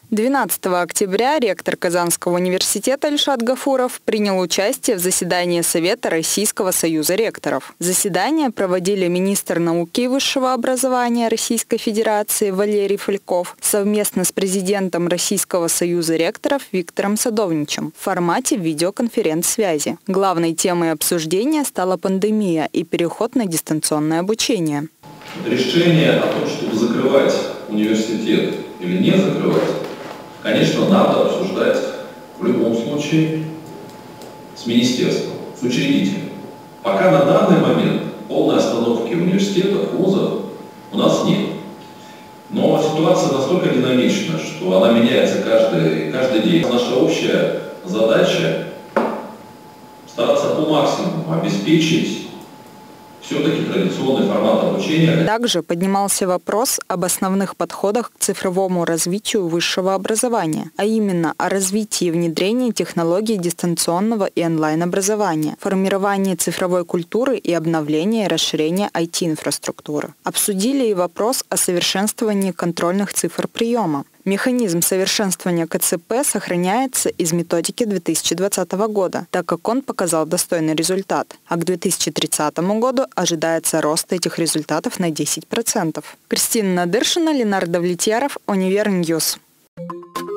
12 октября ректор Казанского университета Ильшат Гафуров принял участие в заседании Совета Российского союза ректоров. Заседание проводили министр науки и высшего образования Российской Федерации Валерий Фальков совместно с президентом Российского союза ректоров Виктором Садовничем в формате видеоконференц-связи. Главной темой обсуждения стала пандемия и переход на дистанционное обучение. Решение о том, чтобы закрывать университет или не закрывать, конечно, надо обсуждать в любом случае с министерством, с учредителем. Пока на данный момент полной остановки университетов, вузов у нас нет. Но ситуация настолько динамична, что она меняется каждый день. Наша общая задача стараться по максимуму обеспечить все-таки традиционный формат обучения. Также поднимался вопрос об основных подходах к цифровому развитию высшего образования, а именно о развитии и внедрении технологий дистанционного и онлайн-образования, формировании цифровой культуры и обновлении и расширении IT-инфраструктуры. Обсудили и вопрос о совершенствовании контрольных цифр приема. Механизм совершенствования КЦП сохраняется из методики 2020 года, так как он показал достойный результат, а к 2030 году ожидается рост этих результатов на 10%. Кристина Надыршина, Ленардо Влетьяров, Универньюз.